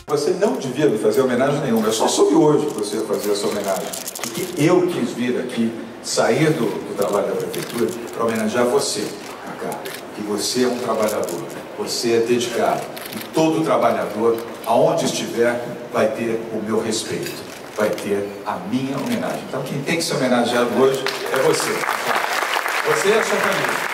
Você não devia me fazer homenagem nenhuma. Eu só soube hoje que você ia fazer essa homenagem. Porque eu quis vir aqui, sair do trabalho da prefeitura, para homenagear você, Cacá. Que você é um trabalhador, você é dedicado. E todo trabalhador, aonde estiver, vai ter o meu respeito, vai ter a minha homenagem. Então quem tem que ser homenageado hoje é você. Você e a sua família.